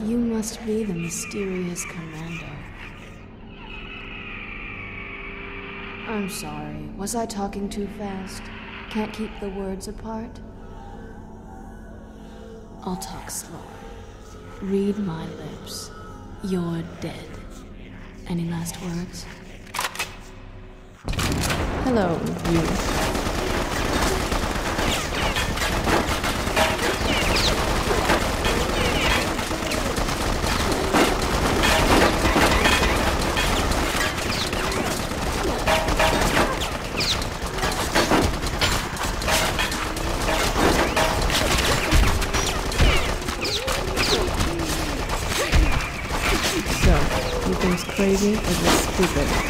You must be the mysterious commando. I'm sorry, was I talking too fast? Can't keep the words apart? I'll talk slower. Read my lips. You're dead. Any last words? Hello, you. Crazy or just stupid?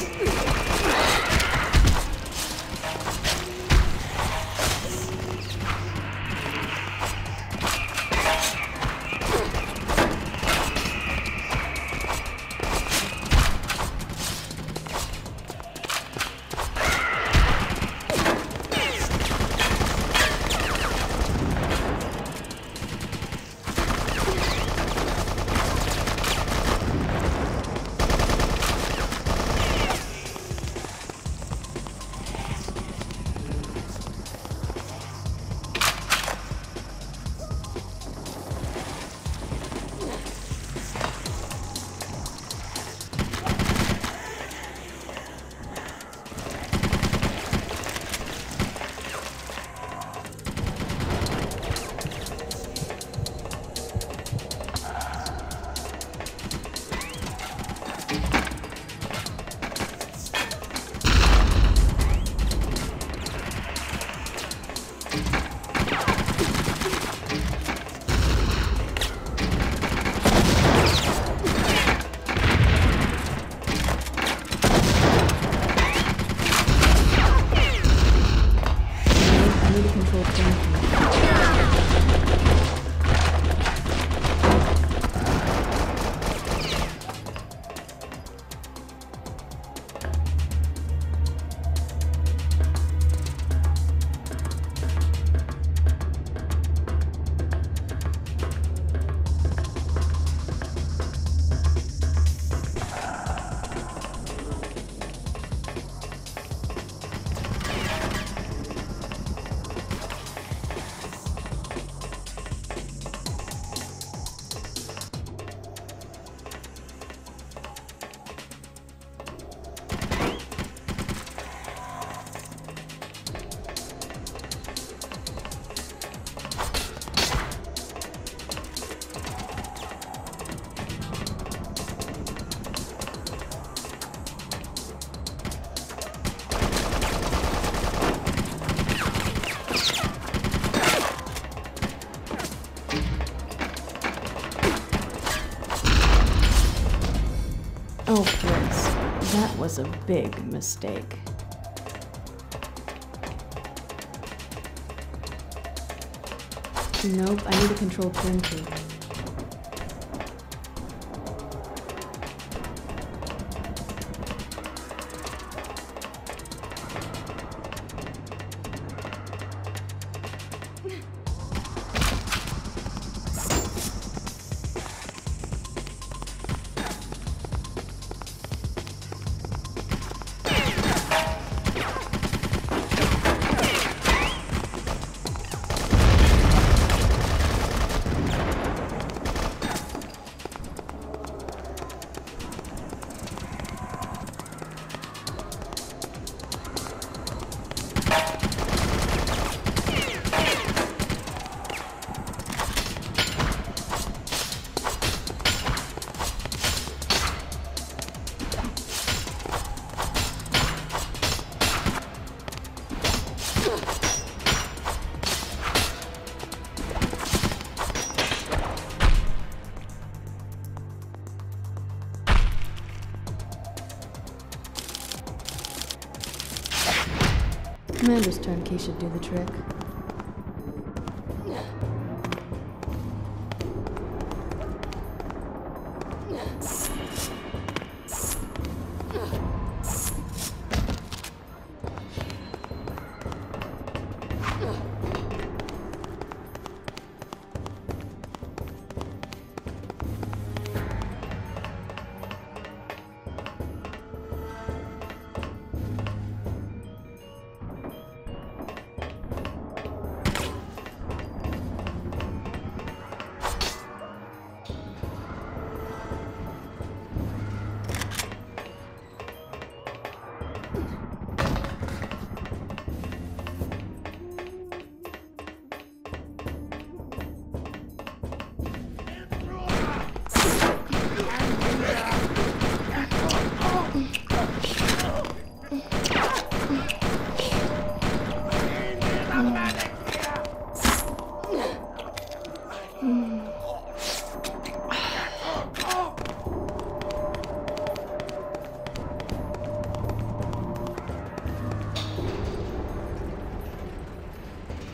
Oh, Prince, that was a big mistake. Nope, I need a control twin key. Commander's turn key should do the trick.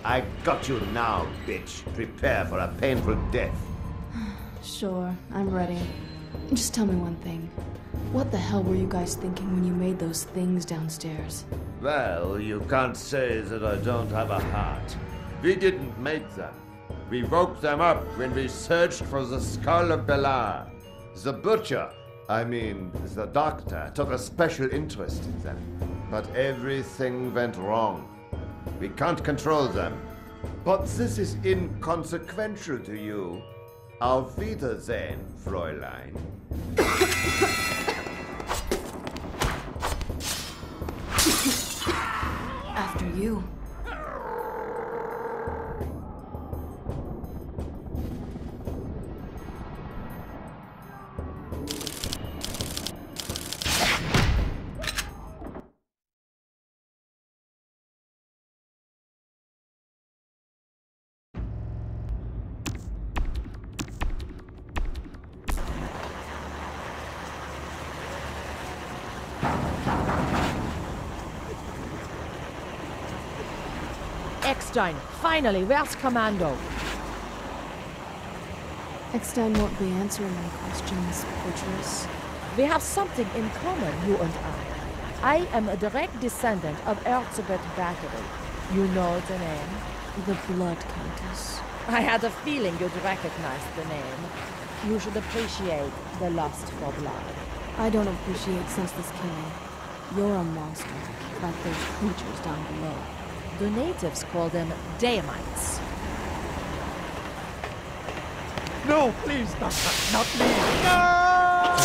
I got you now, bitch. Prepare for a painful death. Sure, I'm ready. Just tell me one thing. What the hell were you guys thinking when you made those things downstairs? Well, you can't say that I don't have a heart. We didn't make them. We woke them up when we searched for the skull of Belar. The butcher, the doctor, took a special interest in them. But everything went wrong. We can't control them. But this is inconsequential to you. Auf Wiedersehen, Fräulein. After you. Eckstein, finally, where's Commando? Eckstein won't be answering my questions, Butcheress. We have something in common, you and I. I am a direct descendant of Erzsébet Bathory. You know the name? The Blood Countess. I had a feeling you'd recognize the name. You should appreciate the lust for blood. I don't appreciate senseless killing. You're a monster, like those creatures down below. The natives call them Daemites. No, please, Doctor, not me. No!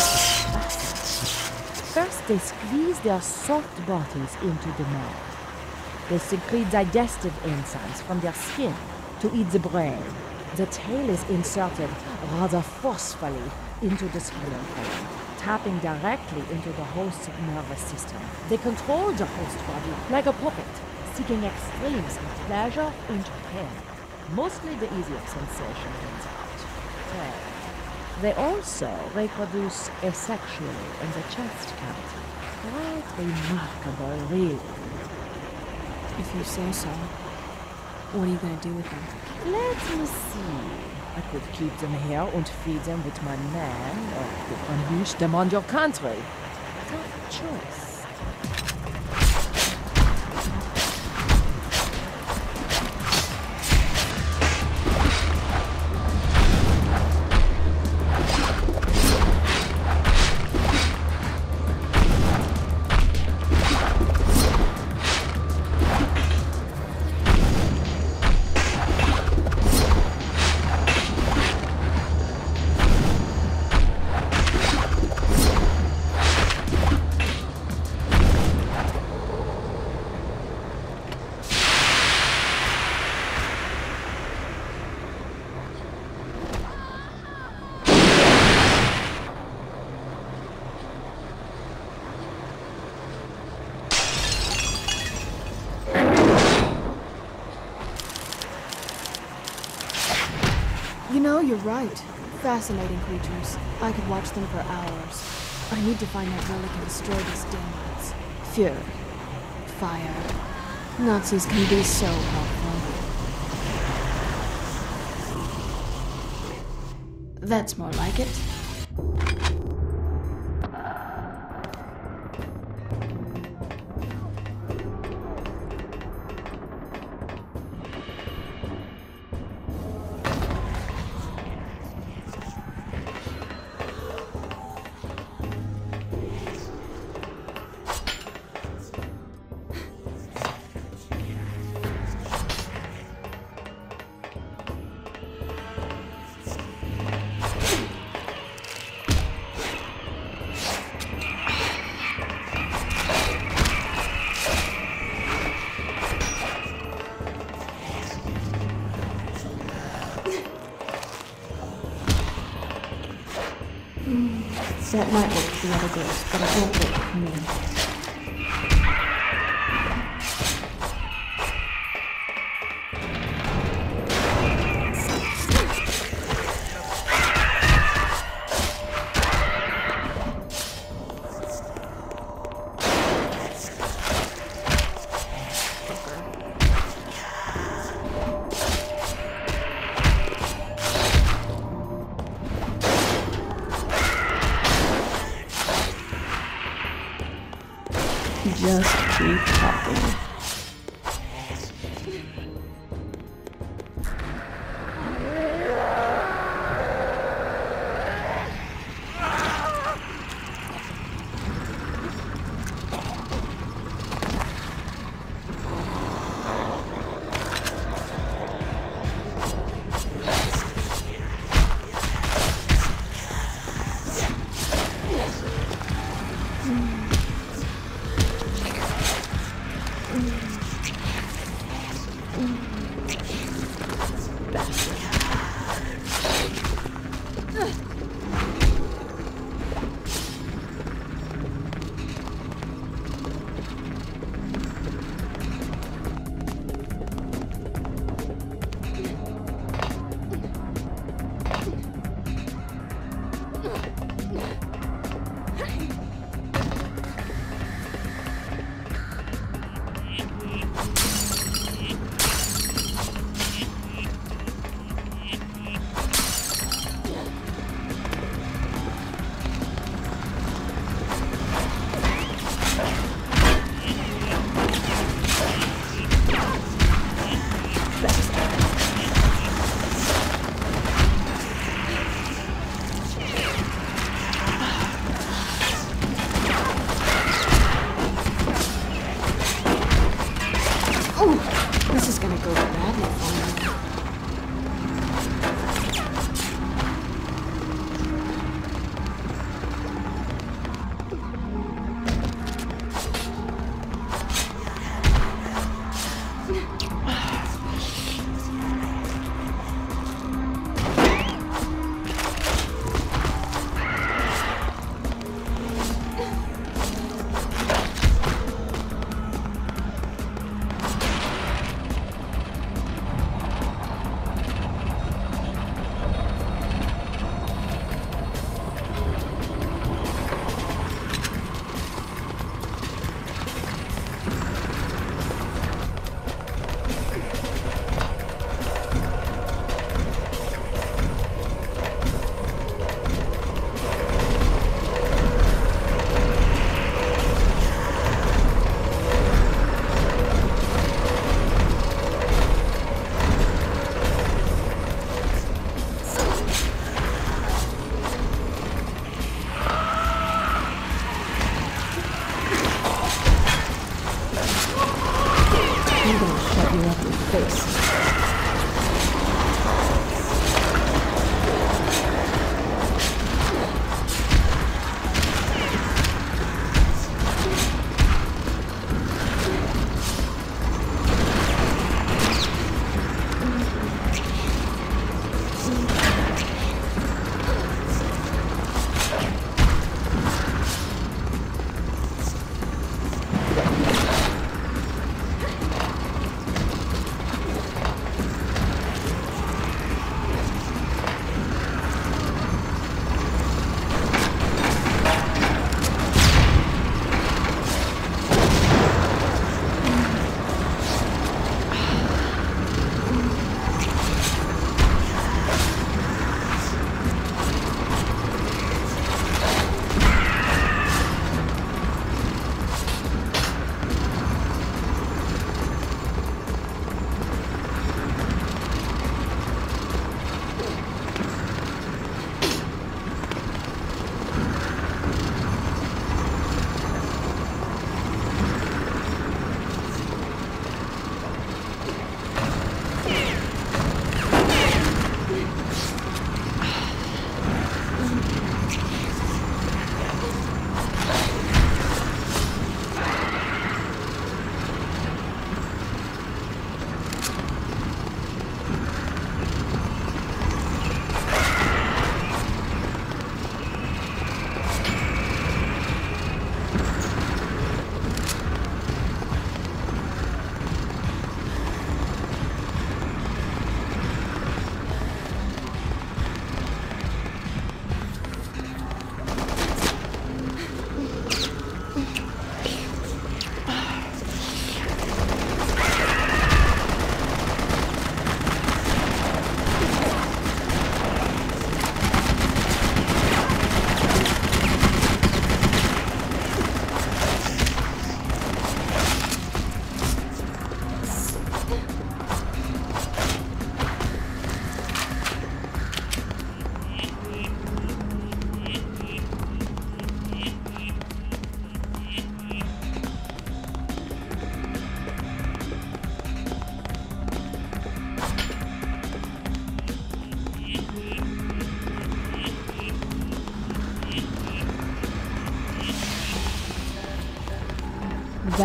First, they squeeze their soft bodies into the mud. They secrete digestive enzymes from their skin to eat the brain. The tail is inserted rather forcefully into the spinal column, tapping directly into the host's nervous system. They control the host body like a puppet, seeking extremes of pleasure and pain. Mostly the easier sensation wins out. Pain. They also reproduce asexually in the chest cavity. Quite remarkable, really. If you say so. What are you gonna do with them? Let me see. I could keep them here and feed them with my men, or I could unleash them on your country. Tough choice. You know, you're right. Fascinating creatures. I could watch them for hours. I need to find that relic and destroy these Daemites. Fury. Fire. Nazis can be so helpful. That's more like it. That might work for the other girls, but it won't work for me. Keep talking. This is gonna go badly for me. I'm gonna shut you up in your face.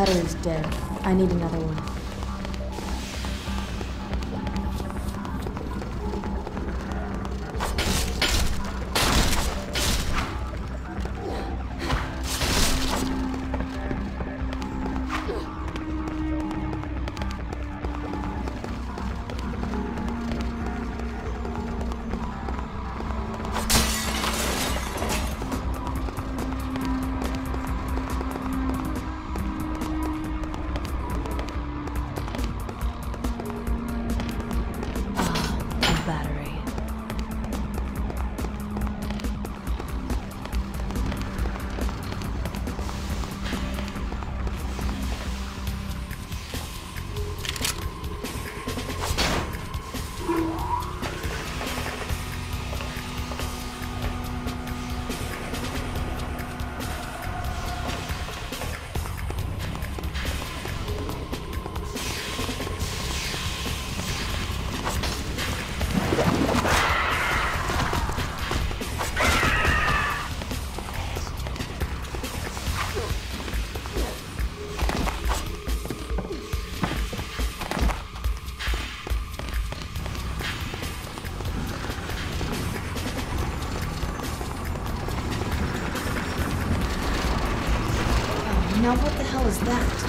battery's dead. I need another one. Now what the hell is that?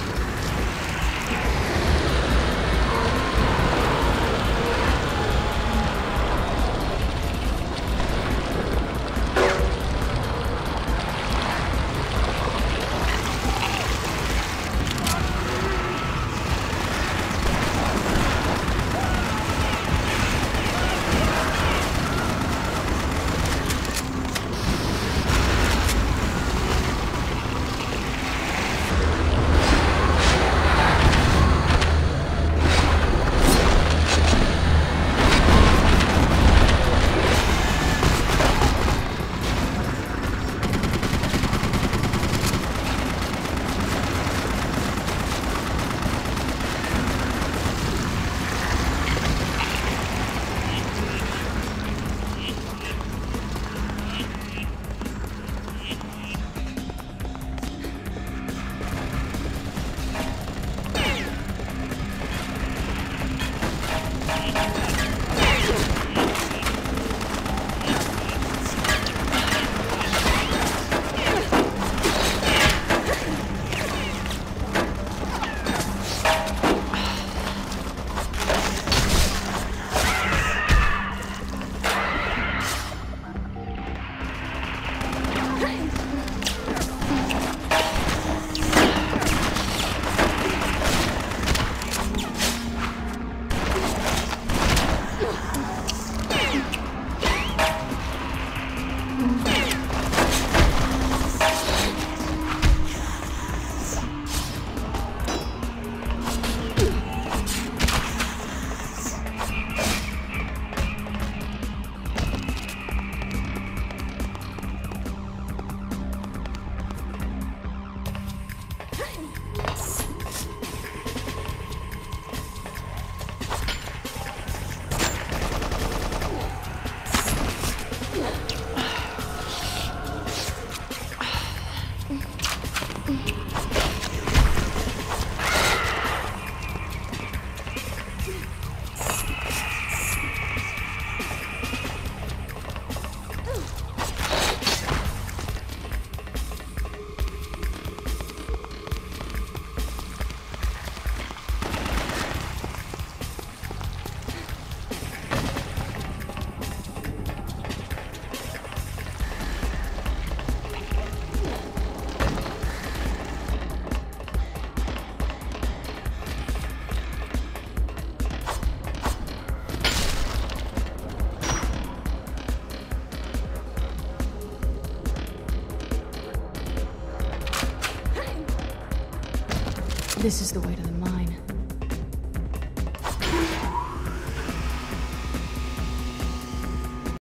This is the way to the